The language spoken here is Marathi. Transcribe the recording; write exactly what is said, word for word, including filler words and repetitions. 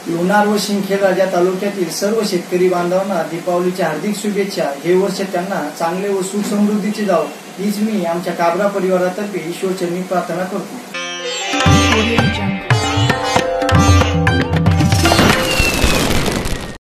लोणार व शिंदखेडराजा तालुक्यातील सर्व शेतकरी बांधवांना दीपावलीच्या हार्दिक शुभेच्छा। हे वर्ष त्यांना चांगले व सुख समृद्धीचे जावो हीच मी आमच्या काबरा परिवारातर्फे ईश्वरचरणी प्रार्थना करतो।